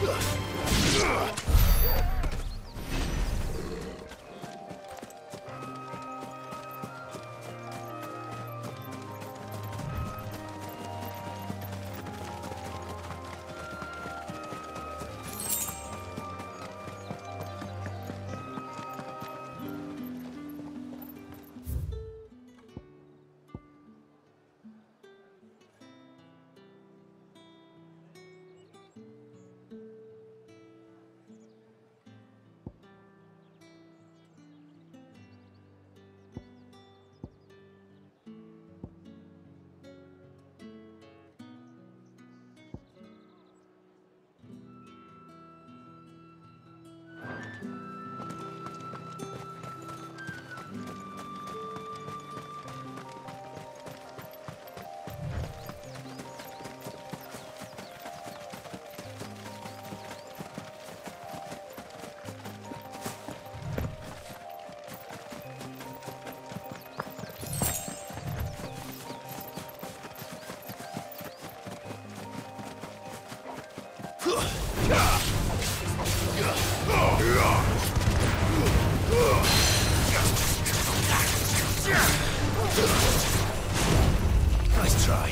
Nice try.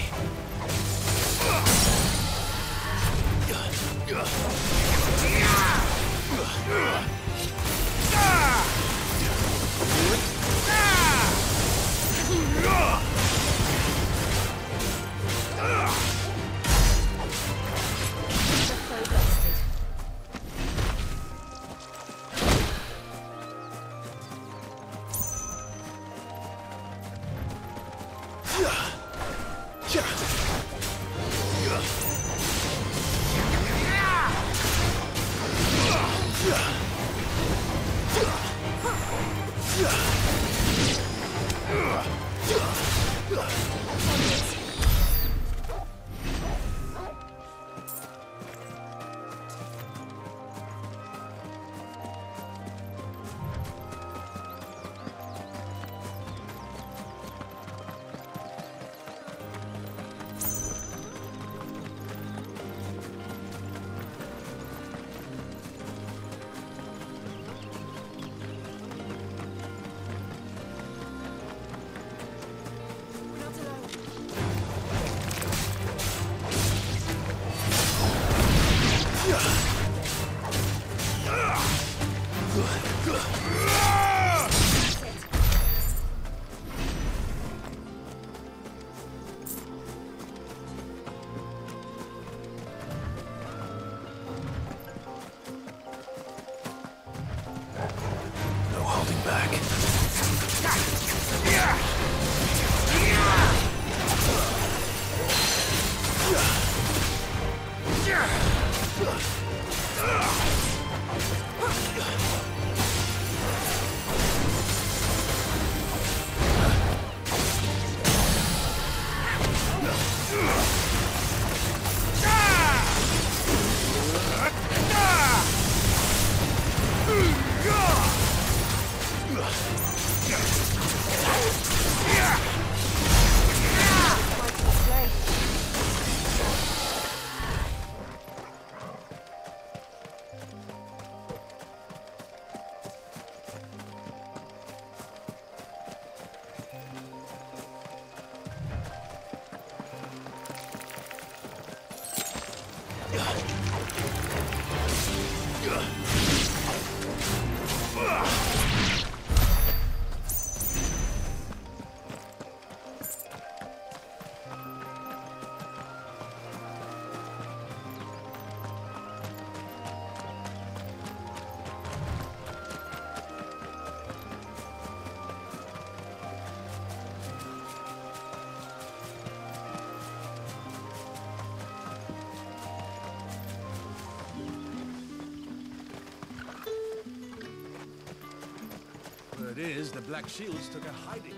It is, the Black Shields took a hiding.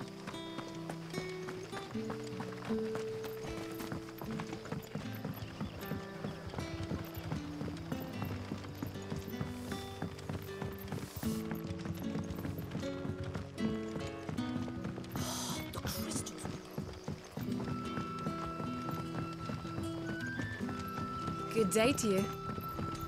The crystals. Good day to you.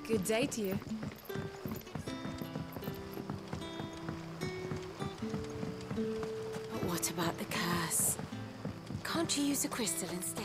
Good day to you. But what about the curse? Can't you use a crystal instead?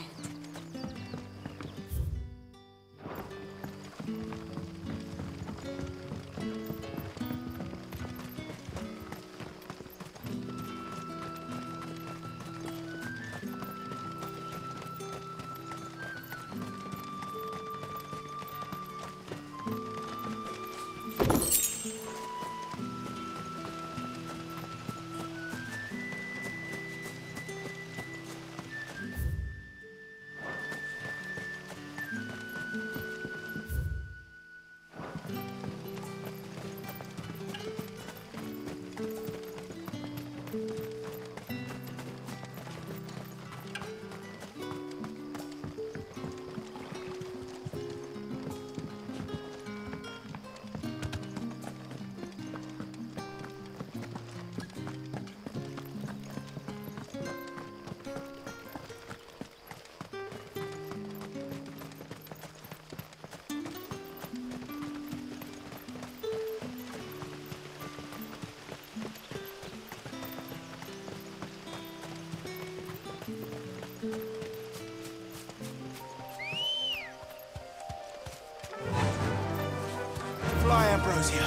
Fly, Ambrosia.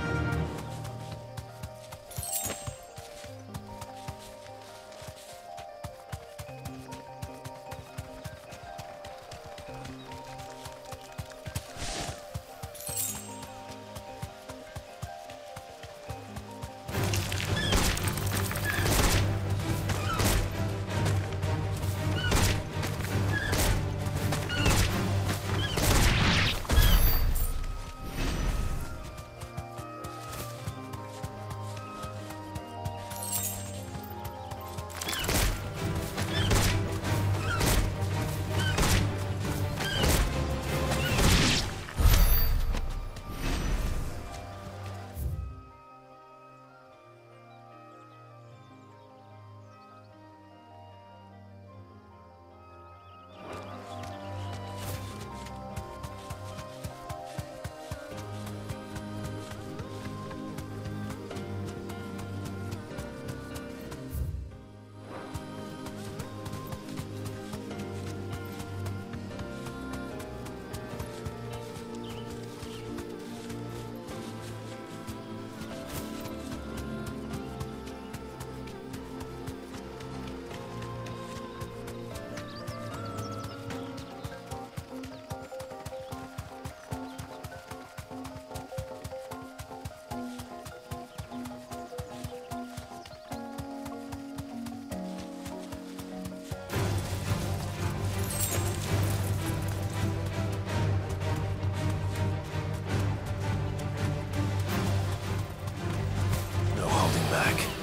Back.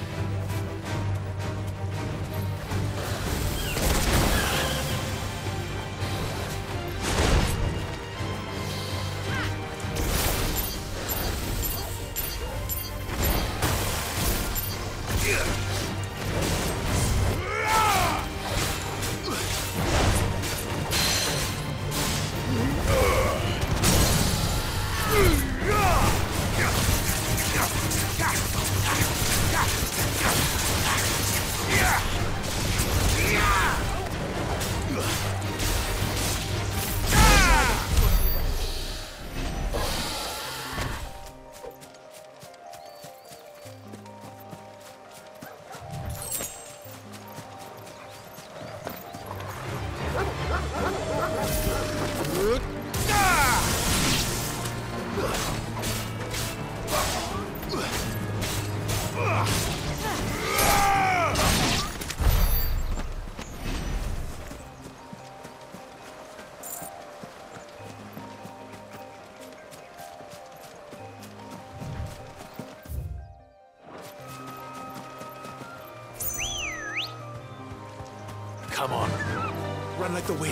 Come on. Run like the wind.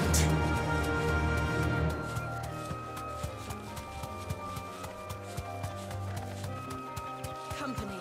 Company.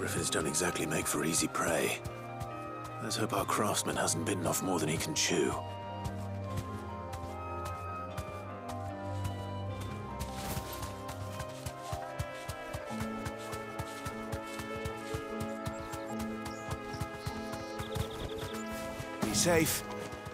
Griffins don't exactly make for easy prey. Let's hope our craftsman hasn't bitten off more than he can chew. Be safe.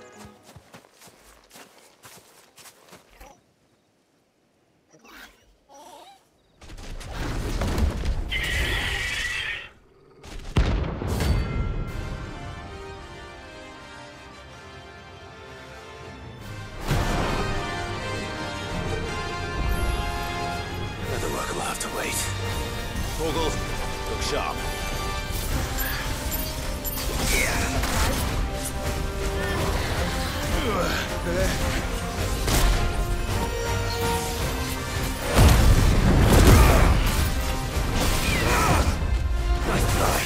Leatherwork will have to wait. Torgal, look sharp. Nice try.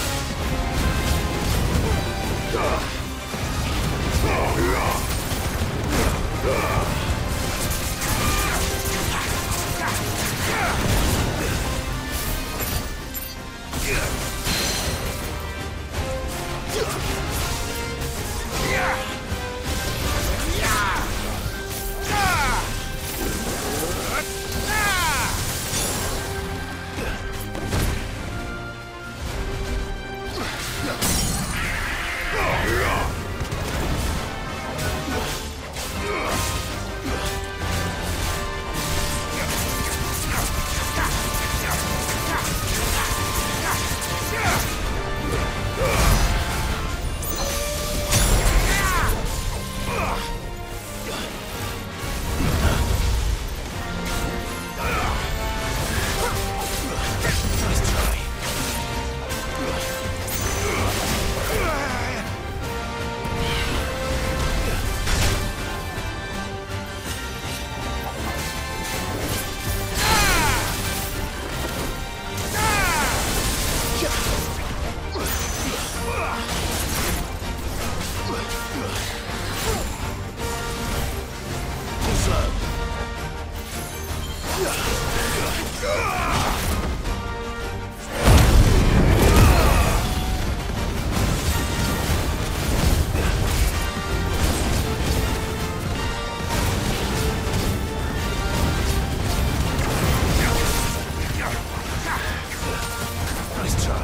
Nice try.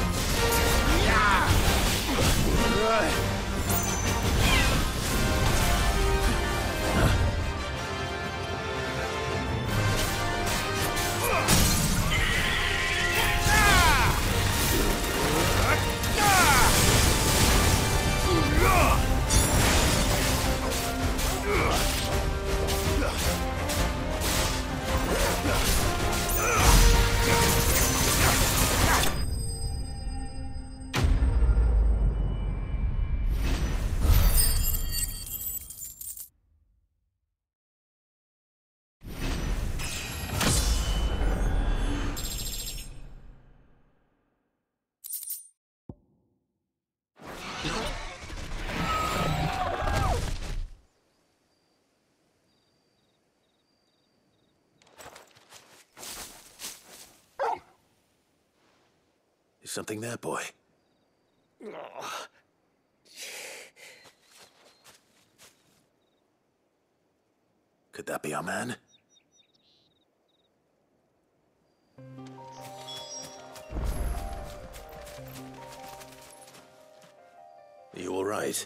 Is something there, boy? Could that be our man? Are you all right?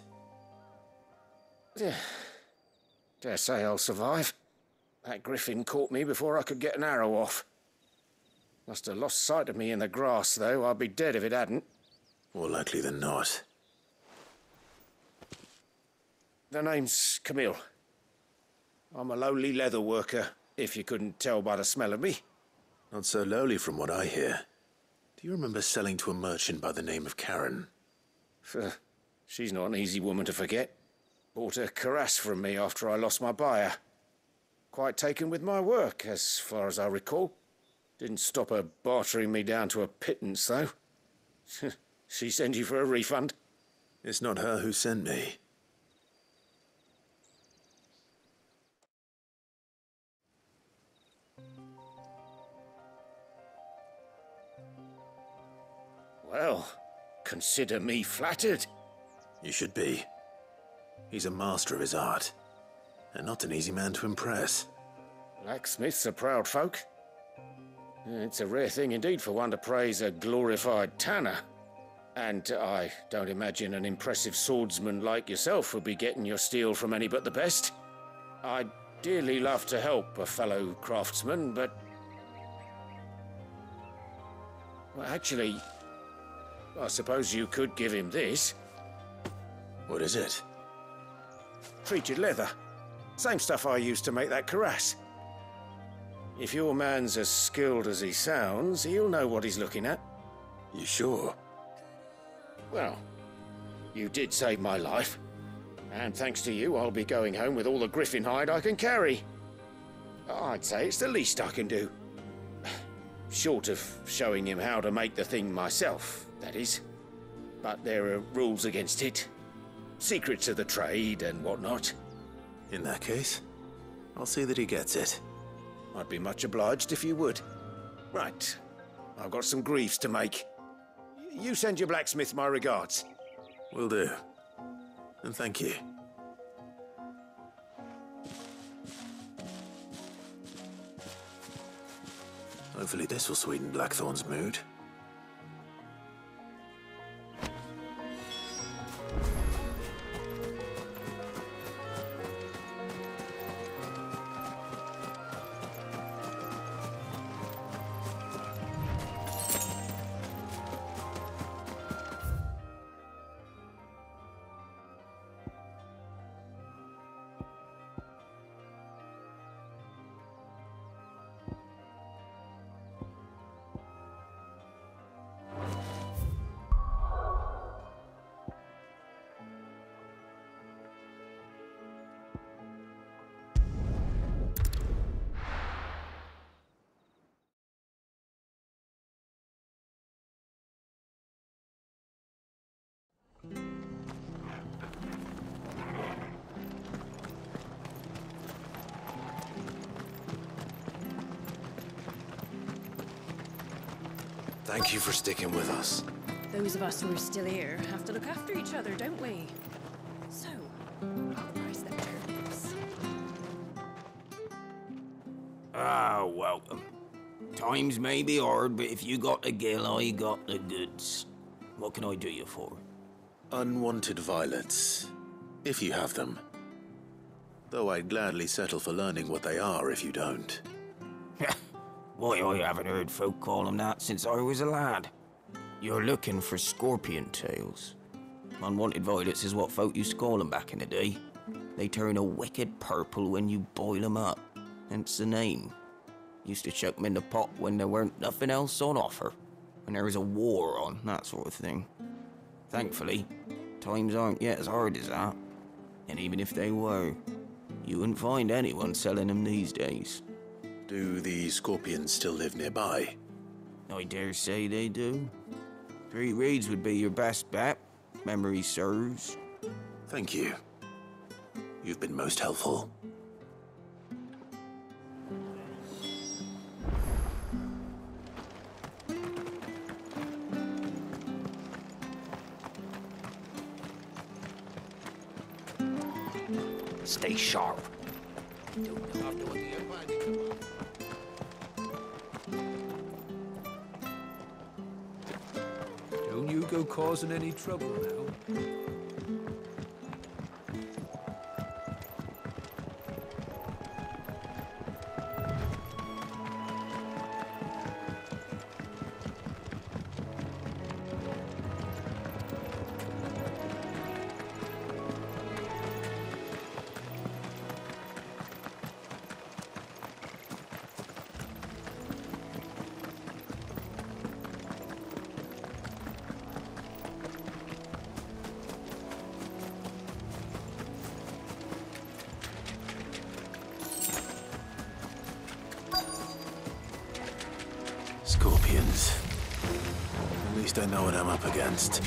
Dare say I'll survive. That griffin caught me before I could get an arrow off. Must have lost sight of me in the grass, though. I'd be dead if it hadn't. More likely than not. The name's Camille. I'm a lowly leather worker, if you couldn't tell by the smell of me. Not so lowly from what I hear. Do you remember selling to a merchant by the name of Karen? She's not an easy woman to forget. Bought a cuirass from me after I lost my buyer. Quite taken with my work, as far as I recall. Didn't stop her bartering me down to a pittance, though. She send you for a refund? It's not her who sent me. consider me flattered. You should be. He's a master of his art, and not an easy man to impress. Blacksmiths are proud folk. It's a rare thing indeed for one to praise a glorified tanner. And I don't imagine an impressive swordsman like yourself would be getting your steel from any but the best. I'd dearly love to help a fellow craftsman, but... well, actually, I suppose you could give him this. What is it? Treated leather. Same stuff I used to make that cuirass. If your man's as skilled as he sounds, he'll know what he's looking at. You sure? Well, you did save my life. And thanks to you, I'll be going home with all the griffin hide I can carry. I'd say it's the least I can do. Short of showing him how to make the thing myself, that is. But there are rules against it. Secrets of the trade and whatnot. In that case, I'll see that he gets it. I'd be much obliged if you would. Right. I've got some greaves to make. You send your blacksmith my regards. Will do. And thank you. Hopefully this will sweeten Blackthorn's mood. Thank you for sticking with us. Those of us who are still here have to look after each other, don't we? So, I'll price that turnips. Ah, welcome. Times may be hard, but if you got the gill, I got the goods. What can I do you for? Unwanted violets, if you have them. Though I'd gladly settle for learning what they are if you don't. Why, I haven't heard folk call them that since I was a lad. You're looking for scorpion tails. Unwanted violets is what folk used to call them back in the day. They turn a wicked purple when you boil them up. Hence the name. Used to chuck them in the pot when there weren't nothing else on offer. When there was a war on, that sort of thing. Thankfully, times aren't yet as hard as that. And even if they were, you wouldn't find anyone selling them these days. Do the scorpions still live nearby? I dare say they do. 3 Reeds would be your best bet, memory serves. Thank you. You've been most helpful. Stay sharp. Don't you go causing any trouble now. Scorpions. At least I know what I'm up against.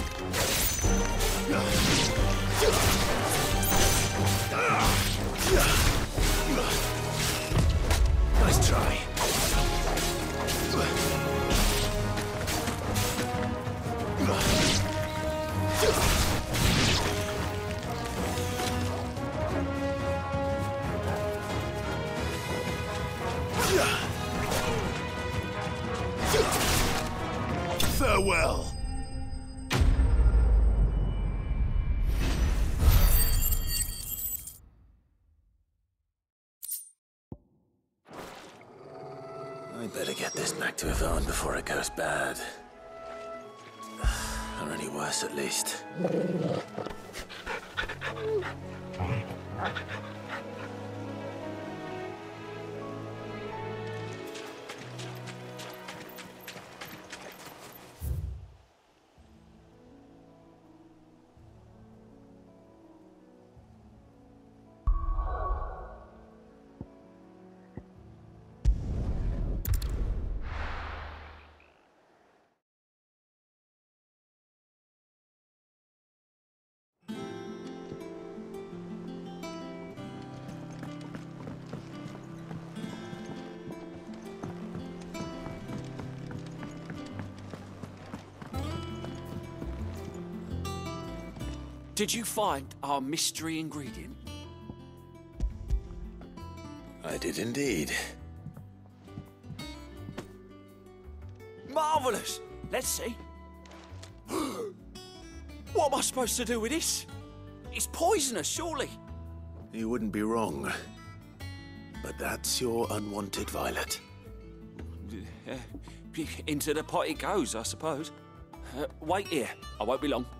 Nice try. Farewell. I better get this back to Yvonne before it goes bad. Or any worse, at least. Did you find our mystery ingredient? I did indeed. Marvellous! Let's see. What am I supposed to do with this? It's poisonous, surely. You wouldn't be wrong. But that's your unwanted violet. Into the pot it goes, I suppose. Wait here. I won't be long.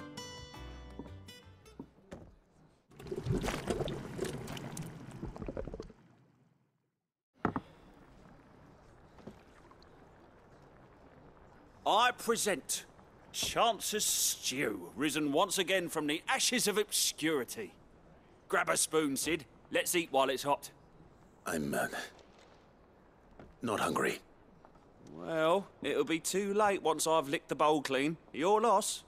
I present Chance's Stew, risen once again from the ashes of obscurity. Grab a spoon, Sid. Let's eat while it's hot. I'm, not hungry. Well, it'll be too late once I've licked the bowl clean. Your loss.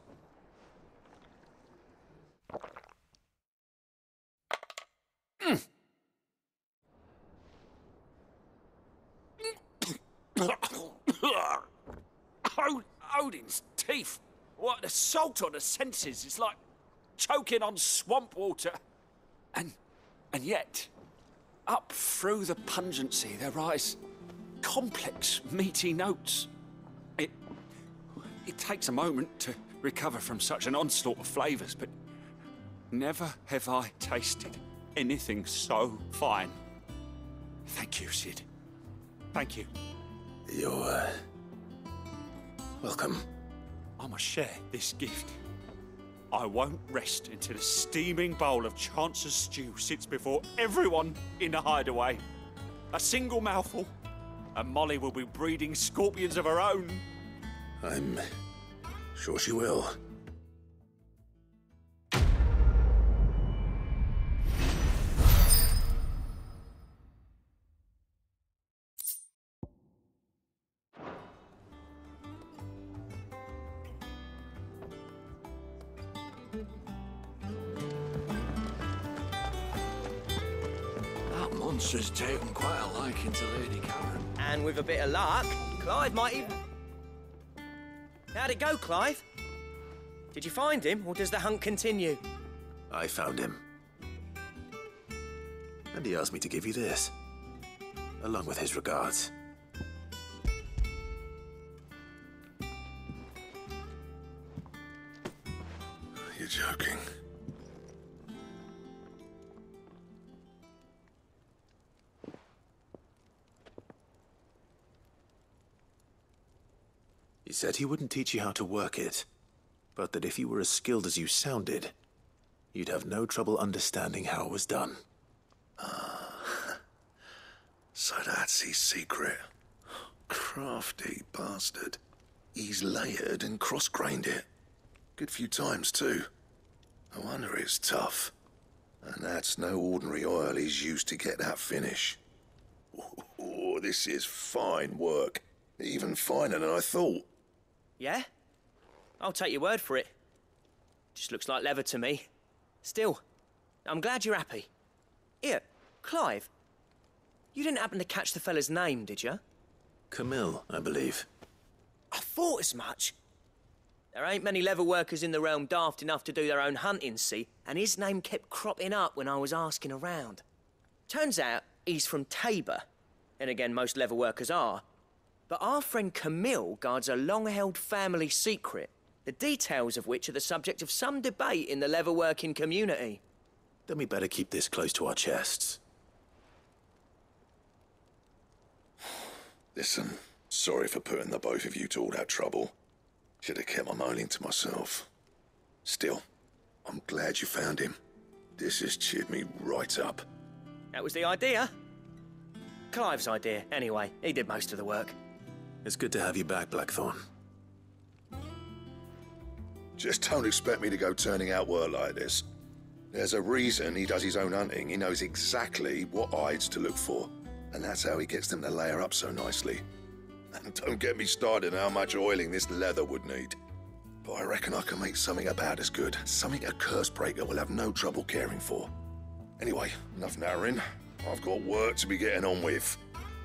Odin's teeth. What an assault on the senses. It's like choking on swamp water. And yet, up through the pungency, there rise complex, meaty notes. It takes a moment to recover from such an onslaught of flavours, but never have I tasted anything so fine. Thank you, Sid. Thank you. You're, welcome. I must share this gift. I won't rest until a steaming bowl of Chance's Stew sits before everyone in the hideaway. A single mouthful, and Molly will be breeding scorpions of her own. I'm sure she will. That monster's taken quite a liking to Lady Karen. And with a bit of luck, Clive might even... How'd it go, Clive? Did you find him, or does the hunt continue? I found him. And he asked me to give you this, along with his regards. You're joking. He said he wouldn't teach you how to work it, but that if you were as skilled as you sounded, you'd have no trouble understanding how it was done. So that's his secret. Crafty bastard. He's layered and cross-grained it. Good few times, too. No wonder it's tough. And that's no ordinary oil he's used to get that finish. Oh, this is fine work. Even finer than I thought. Yeah? I'll take your word for it. Just looks like leather to me. Still, I'm glad you're happy. Here, Clive. You didn't happen to catch the fella's name, did you? Camille, I believe. I thought as much. There ain't many leather workers in the realm daft enough to do their own hunting, see? And his name kept cropping up when I was asking around. Turns out he's from Tabor. And again, most leather workers are. But our friend Camille guards a long-held family secret, the details of which are the subject of some debate in the leather-working community. Then we better keep this close to our chests. Listen, sorry for putting the both of you to all that trouble. Should have kept my moaning to myself. Still, I'm glad you found him. This has cheered me right up. That was the idea. Clive's idea, anyway. He did most of the work. It's good to have you back, Blackthorn. Just don't expect me to go turning out work like this. There's a reason he does his own hunting. He knows exactly what hides to look for. And that's how he gets them to layer up so nicely. And don't get me started on how much oiling this leather would need. But I reckon I can make something about as good. Something a Cursebreaker will have no trouble caring for. Anyway, enough narrowing. I've got work to be getting on with.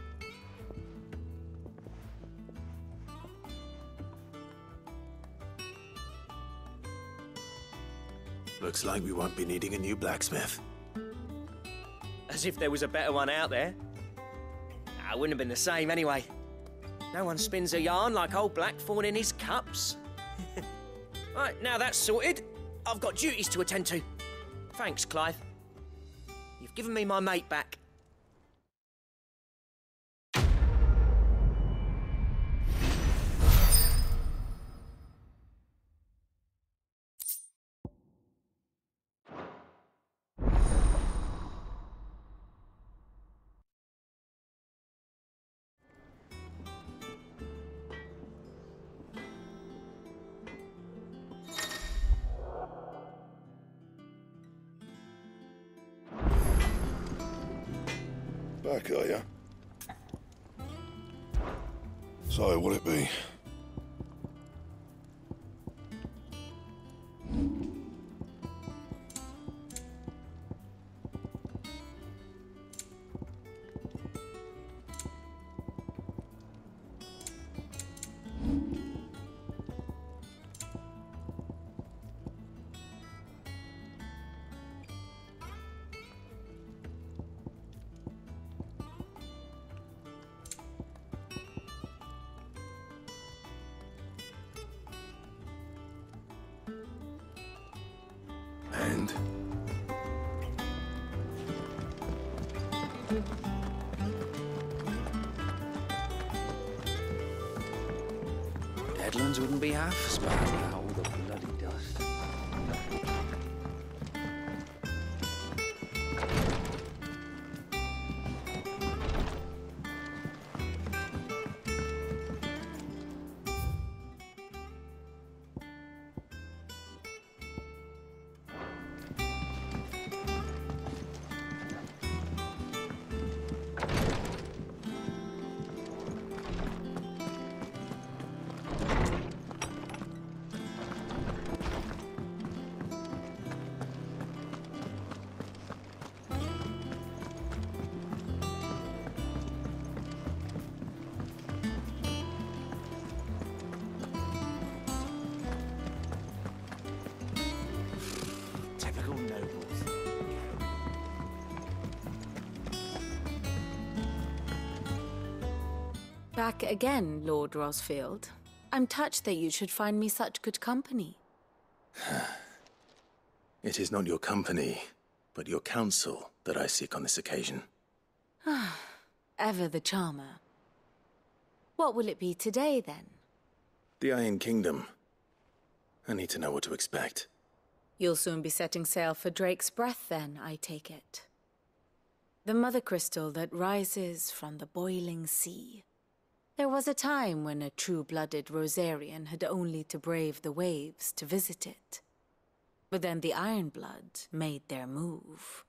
Looks like we won't be needing a new blacksmith. As if there was a better one out there. Nah, it wouldn't have been the same anyway. No one spins a yarn like old Blackthorn in his cups. Right, now that's sorted, I've got duties to attend to. Thanks, Clive. You've given me my mate back. Back, are ya? So, what'll it be? And Deadlands wouldn't be half as bad without all the bloody dust. Typical nobles. Back again, Lord Rosfield. I'm touched that you should find me such good company. It is not your company, but your counsel that I seek on this occasion. Ever the charmer. What will it be today, then? The Iron Kingdom. I need to know what to expect. You'll soon be setting sail for Drake's Breath, then, I take it. The mother crystal that rises from the boiling sea. There was a time when a true-blooded Rosarian had only to brave the waves to visit it. But then the Ironblood made their move.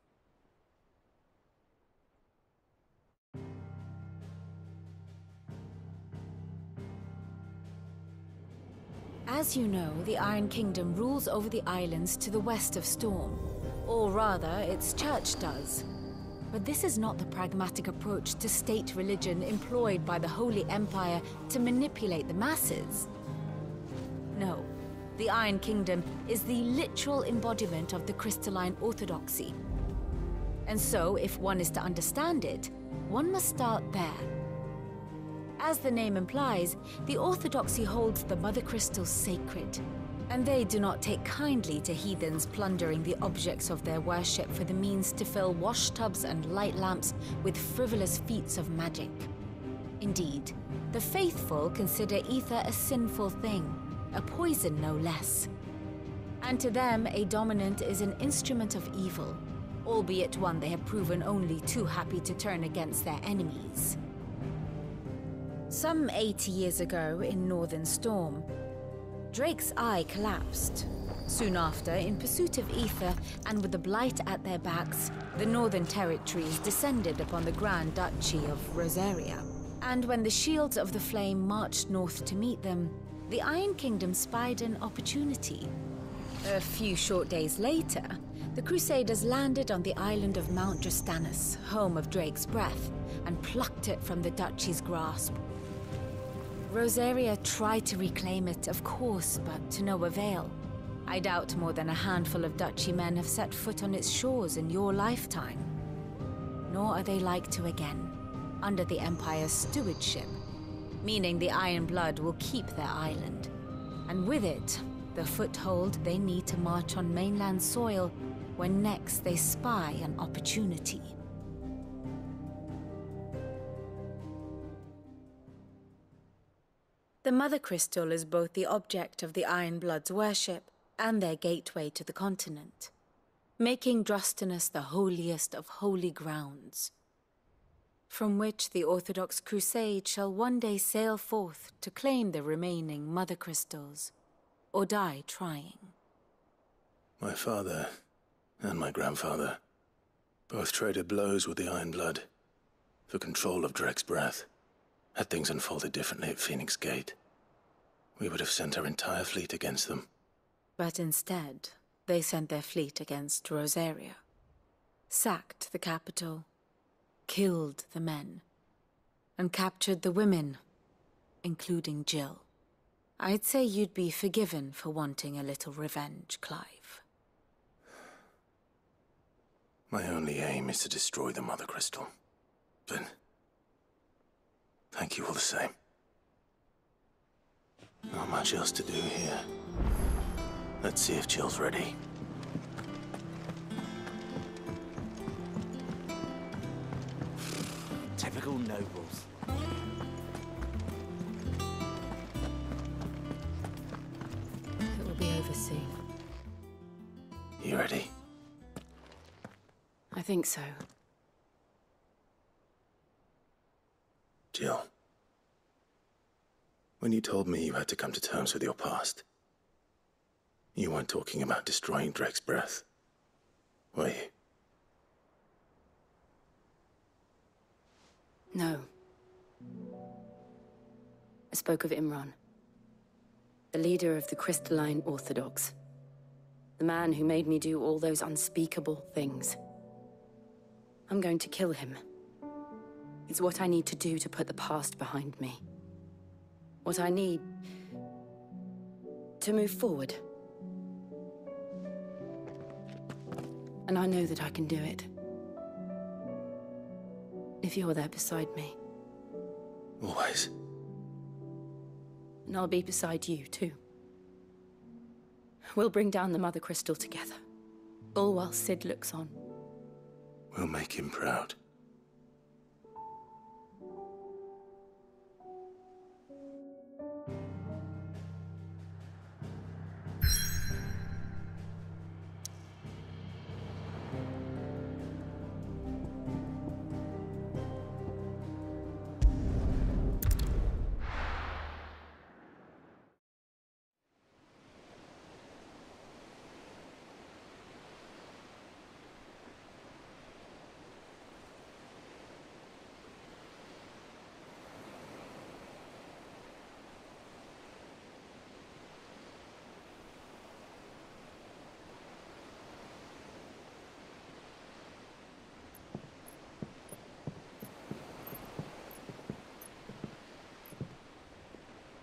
As you know, the Iron Kingdom rules over the islands to the west of Storm. Or rather, its church does. But this is not the pragmatic approach to state religion employed by the Holy Empire to manipulate the masses. No, the Iron Kingdom is the literal embodiment of the crystalline orthodoxy. And so, if one is to understand it, one must start there. As the name implies, the orthodoxy holds the Mother Crystal sacred, and they do not take kindly to heathens plundering the objects of their worship for the means to fill washtubs and light lamps with frivolous feats of magic. Indeed, the faithful consider ether a sinful thing, a poison no less. And to them, a dominant is an instrument of evil, albeit one they have proven only too happy to turn against their enemies. Some 80 years ago in Northern Storm, Drake's eye collapsed. Soon after, in pursuit of ether and with the Blight at their backs, the Northern Territories descended upon the Grand Duchy of Rosaria. And when the Shields of the Flame marched north to meet them, the Iron Kingdom spied an opportunity. A few short days later, the Crusaders landed on the island of Mount Drastanus, home of Drake's breath, and plucked it from the Duchy's grasp. Rosaria tried to reclaim it, of course, but to no avail. I doubt more than a handful of Duchy men have set foot on its shores in your lifetime. Nor are they like to again, under the Empire's stewardship, meaning the Iron Blood will keep their island. And with it, the foothold they need to march on mainland soil when next they spy an opportunity. The Mother Crystal is both the object of the Iron Blood's worship and their gateway to the continent, making Drastanus the holiest of holy grounds, from which the Orthodox Crusade shall one day sail forth to claim the remaining Mother Crystals, or die trying. My father and my grandfather both traded blows with the Iron Blood for control of Drake's breath. Had things unfolded differently at Phoenix Gate, we would have sent our entire fleet against them. But instead, they sent their fleet against Rosaria, sacked the capital, killed the men, and captured the women, including Jill. I'd say you'd be forgiven for wanting a little revenge, Clive. My only aim is to destroy the Mother Crystal. But thank you all the same. Not much else to do here. Let's see if Jill's ready. Typical nobles. It will be over soon. You ready? I think so. Jill, when you told me you had to come to terms with your past, you weren't talking about destroying Drake's breath, were you? No. I spoke of Imran, the leader of the Crystalline Orthodox. The man who made me do all those unspeakable things. I'm going to kill him. It's what I need to do to put the past behind me. What I need to move forward. And I know that I can do it. If you're there beside me. Always. And I'll be beside you, too. We'll bring down the Mother Crystal together. All while Sid looks on. We'll make him proud.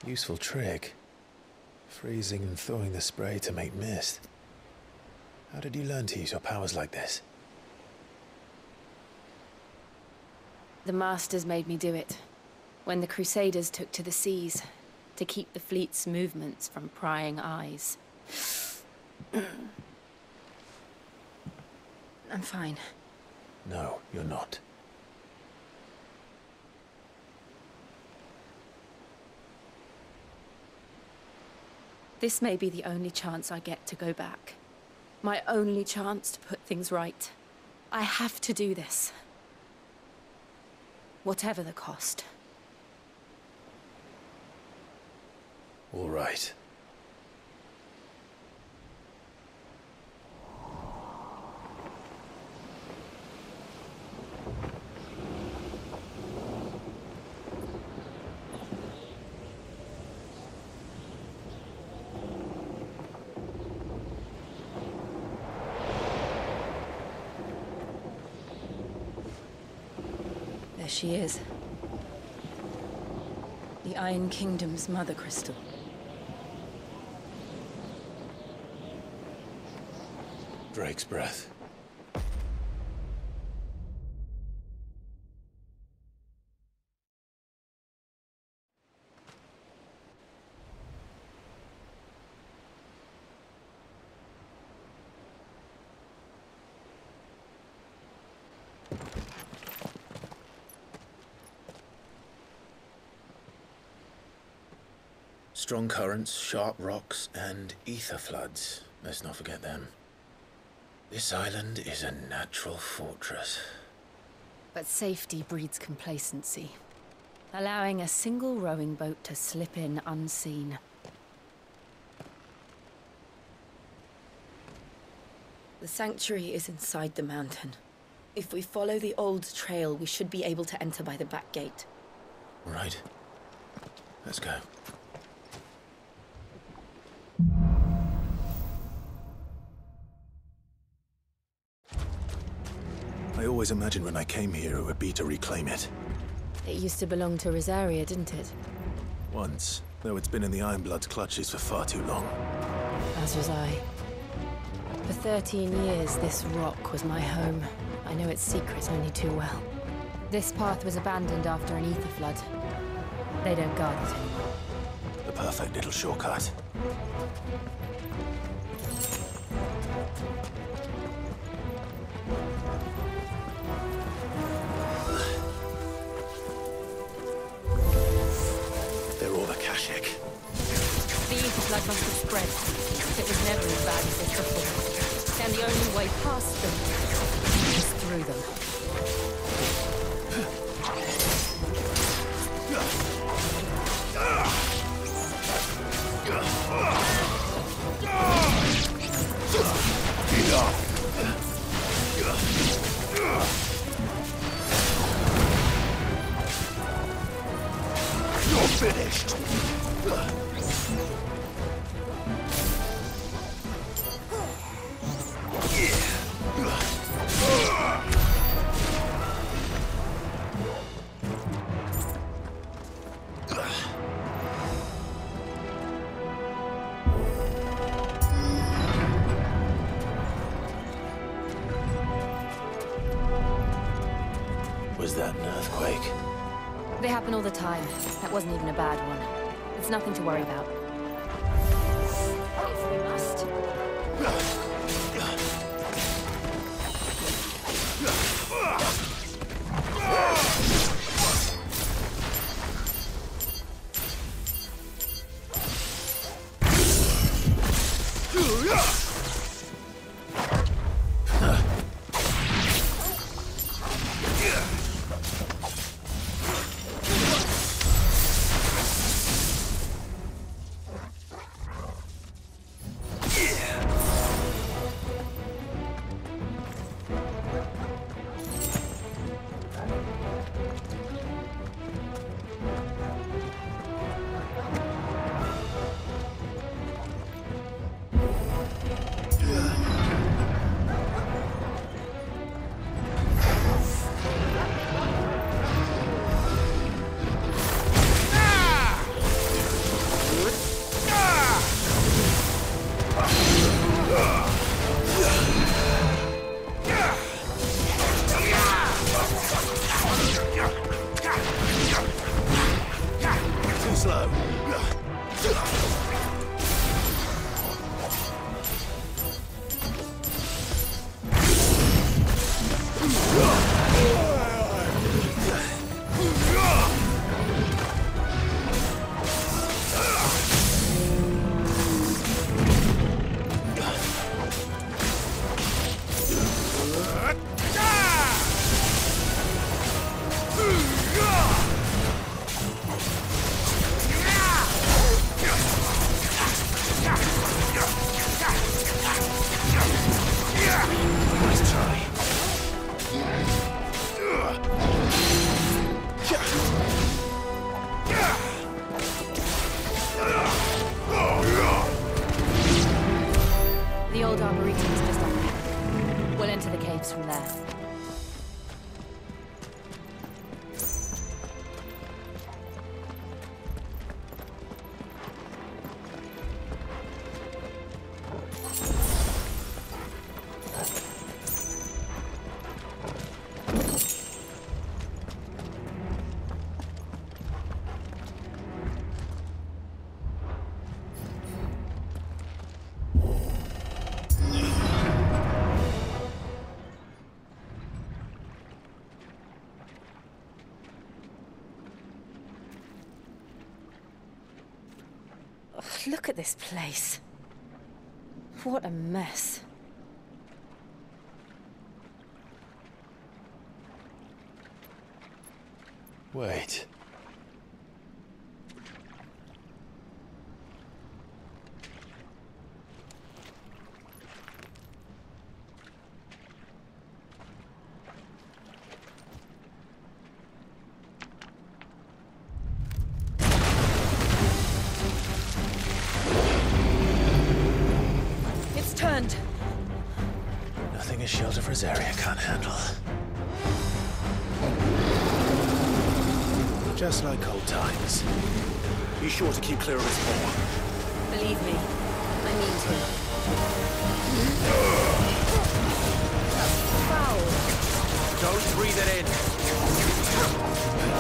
Useful trick. Freezing and thawing the spray to make mist. How did you learn to use your powers like this? The Masters made me do it. When the Crusaders took to the seas, to keep the fleet's movements from prying eyes. I'm fine. No, you're not. This may be the only chance I get to go back. My only chance to put things right. I have to do this. Whatever the cost. All right. There she is. The Iron Kingdom's Mother Crystal. Drake's breath. Strong currents, sharp rocks, and ether floods. Let's not forget them. This island is a natural fortress. But safety breeds complacency. Allowing a single rowing boat to slip in unseen. The sanctuary is inside the mountain. If we follow the old trail, we should be able to enter by the back gate. All right. Let's go. I always imagined when I came here it would be to reclaim it. It used to belong to Rosaria, didn't it? Once, though it's been in the Ironblood's clutches for far too long. As was I. For 13 years, this rock was my home. I know its secrets only too well. This path was abandoned after an ether flood. They don't guard it anymore. The perfect little shortcut. They're all the Kashik. The ether flood must have spread. It was never as bad as this before. And the only way past them is through them. You're finished! Was that an earthquake? They happen all the time. That wasn't even a bad one. It's nothing to worry about. If we must. old arboretum is just up here. We'll enter the caves from there. Look at this place. What a mess. Wait. Turned. Nothing a shelter for Zarya can't handle. Just like old times. Be sure to keep clear of its paw. Believe me, I mean to. Foul. Don't breathe it in.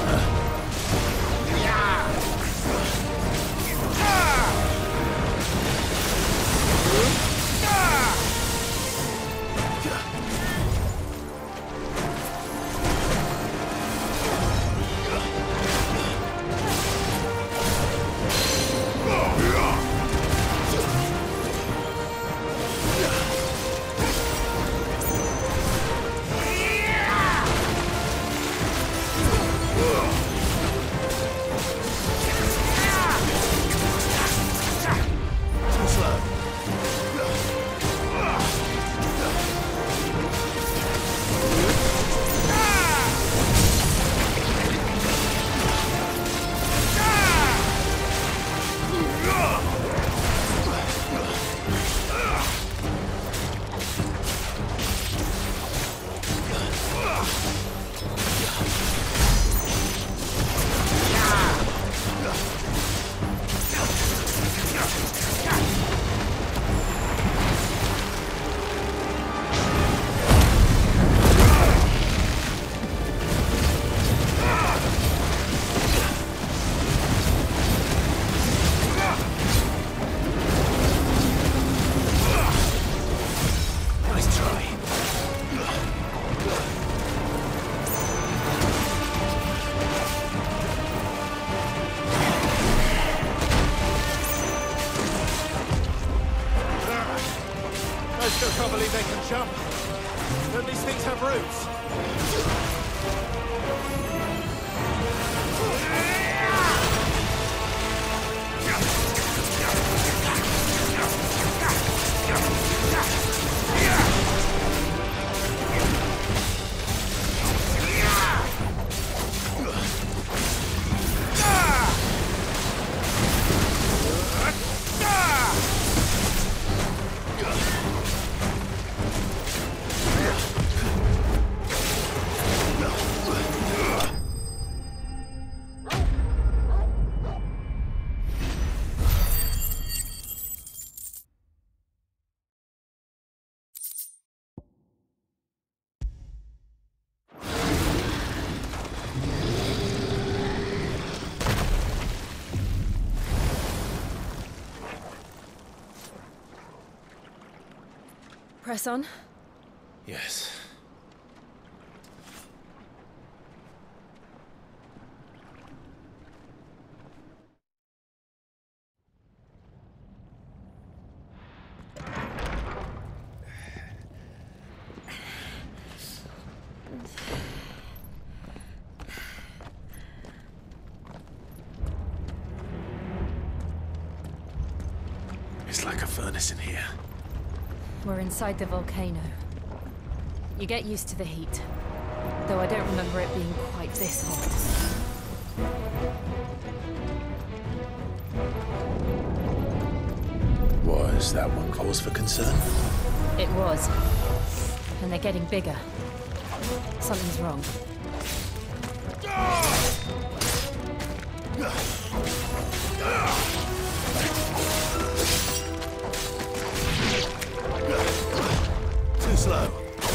Can't believe they can jump. Don't these things have roots? Press on. Yes. It's like a furnace in here. We're inside the volcano. You get used to the heat. Though I don't remember it being quite this hot. Was. Was that one cause for concern? It was. And they're getting bigger. Something's wrong. Too slow.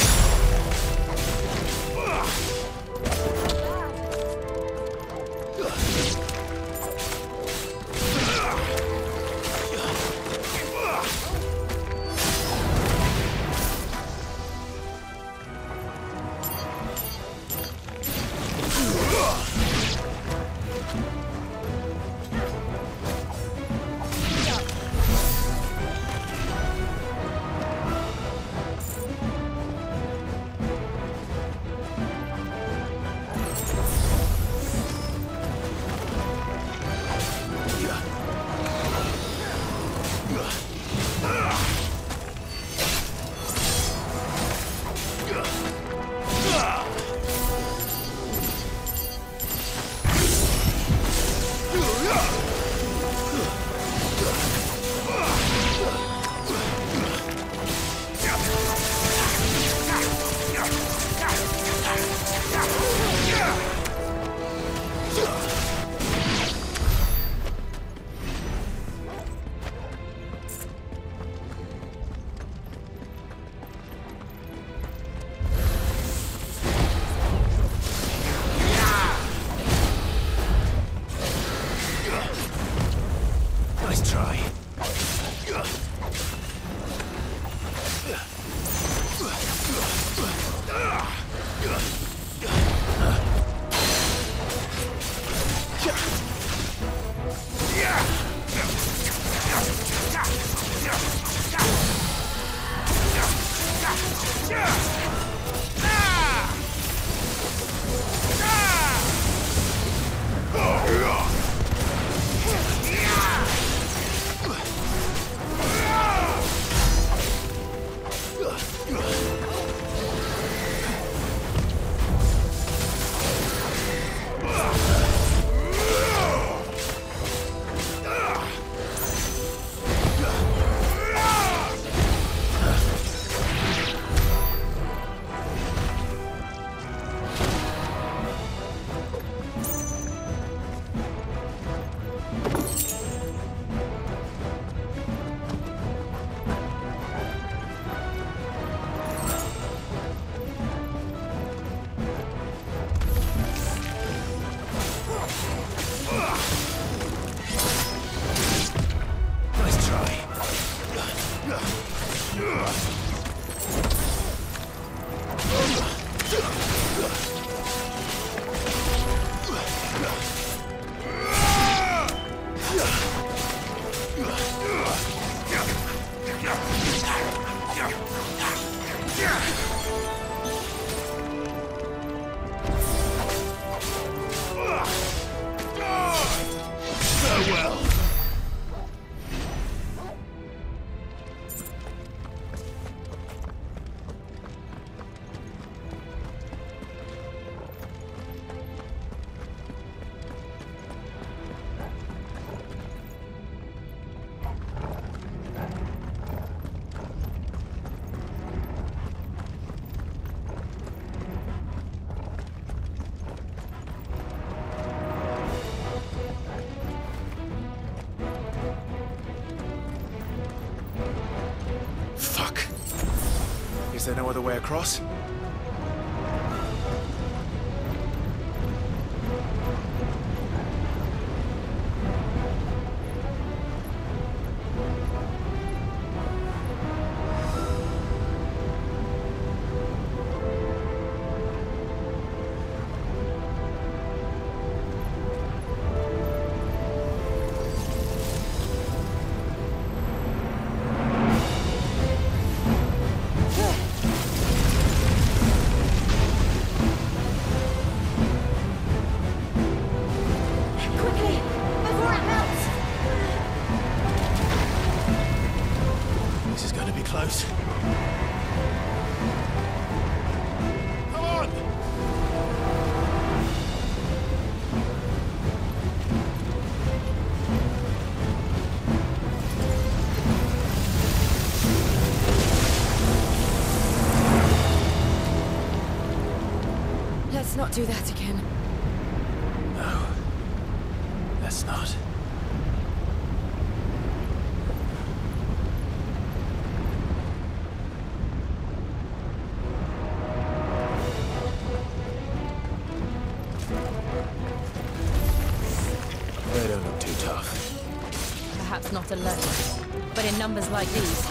Is there no other way across? Let's not do that again. No. Let's not. They don't look too tough. Perhaps not alone, but in numbers like these.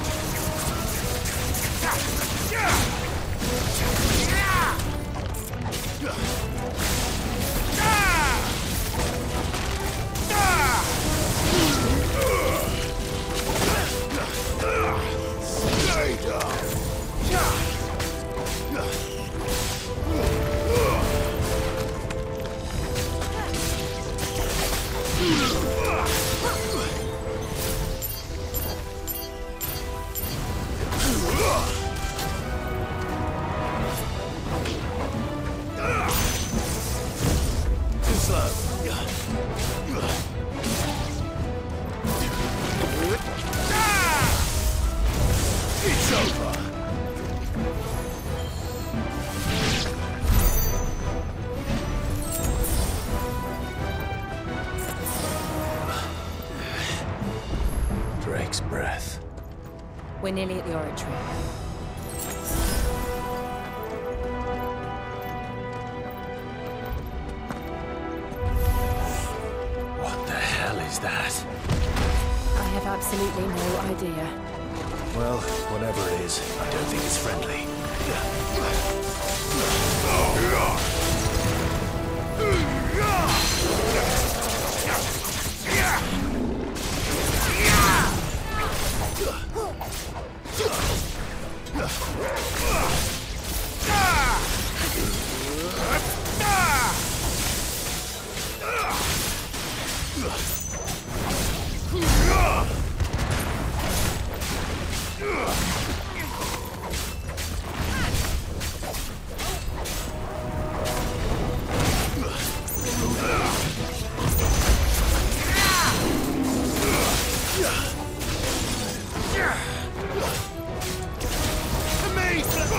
Drake's breath. We're nearly at the oratory. What the hell is that? I have absolutely no idea. Well, whatever it is, I don't think it's friendly.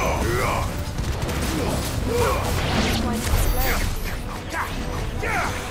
Why not explode?